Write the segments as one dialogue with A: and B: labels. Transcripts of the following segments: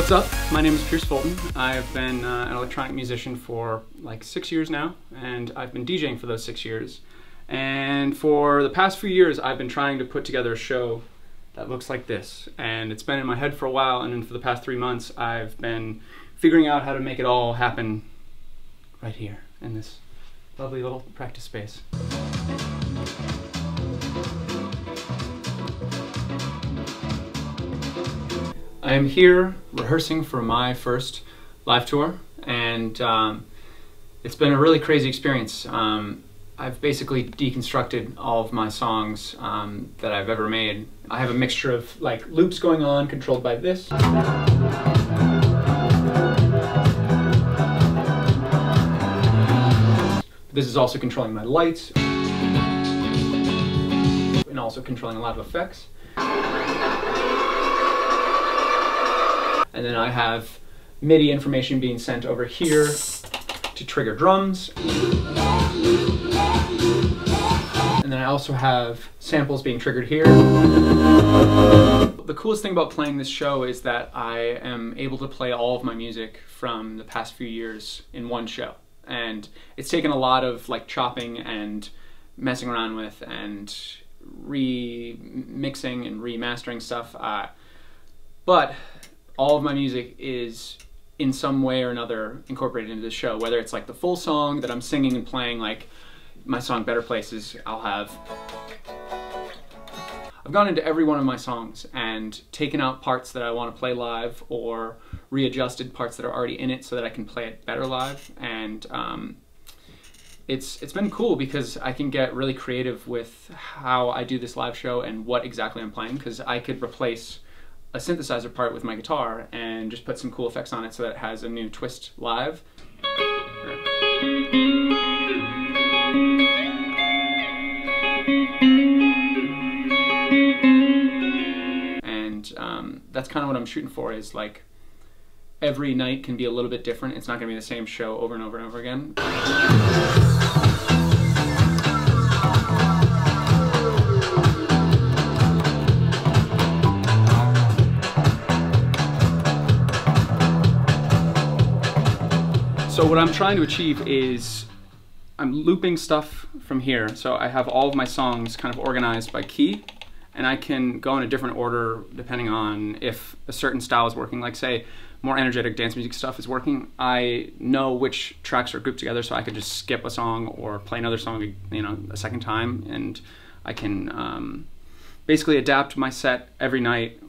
A: What's up? My name is Pierce Fulton. I've been an electronic musician for like 6 years now, and I've been DJing for those 6 years. And for the past few years, I've been trying to put together a show that looks like this. And it's been in my head for a while, and then for the past 3 months, I've been figuring out how to make it all happen right here in this lovely little practice space. I am here rehearsing for my first live tour, and it's been a really crazy experience. I've basically deconstructed all of my songs that I've ever made. I have a mixture of like loops going on controlled by this. This is also controlling my lights and also controlling a lot of effects. And then I have MIDI information being sent over here to trigger drums. And then I also have samples being triggered here. The coolest thing about playing this show is that I am able to play all of my music from the past few years in one show. And it's taken a lot of like chopping and messing around with and remixing and remastering stuff. But all of my music is in some way or another incorporated into the show, whether it's like the full song that I'm singing and playing, like my song Better Places. I've gone into every one of my songs and taken out parts that I want to play live or readjusted parts that are already in it so that I can play it better live. And it's been cool because I can get really creative with how I do this live show and what exactly I'm playing, because I could replace a synthesizer part with my guitar and just put some cool effects on it so that it has a new twist live. And that's kind of what I'm shooting for, is like every night can be a little bit different. It's not going to be the same show over and over and over again. So what I'm trying to achieve is I'm looping stuff from here. So I have all of my songs kind of organized by key, and I can go in a different order depending on if a certain style is working. Like say more energetic dance music stuff is working, I know which tracks are grouped together, so I could just skip a song or play another song, you know, a second time, and I can basically adapt my set every night.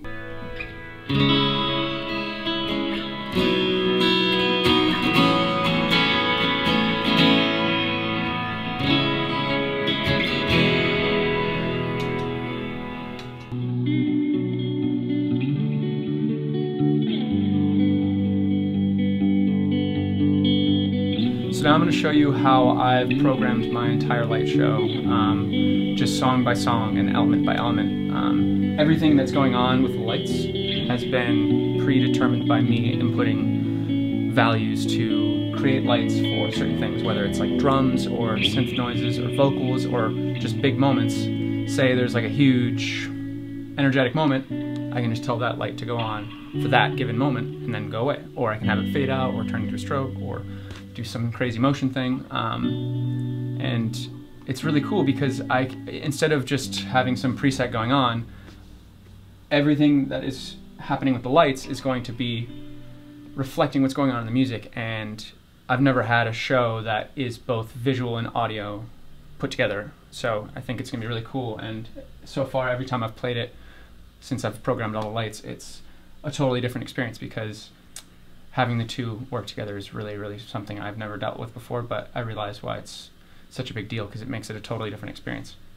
A: So now I'm going to show you how I've programmed my entire light show, just song by song and element by element. Everything that's going on with the lights has been predetermined by me inputting values to create lights for certain things, whether it's like drums or synth noises or vocals or just big moments. Say there's like a huge energetic moment, I can just tell that light to go on for that given moment and then go away. Or I can have it fade out or turn into a stroke or do some crazy motion thing. And it's really cool because instead of just having some preset going on, everything that is happening with the lights is going to be reflecting what's going on in the music. And I've never had a show that is both visual and audio put together. So I think it's gonna be really cool. And so far, every time I've played it, since I've programmed all the lights, it's a totally different experience because having the two work together is really, really something I've never dealt with before, but I realize why it's such a big deal because it makes it a totally different experience.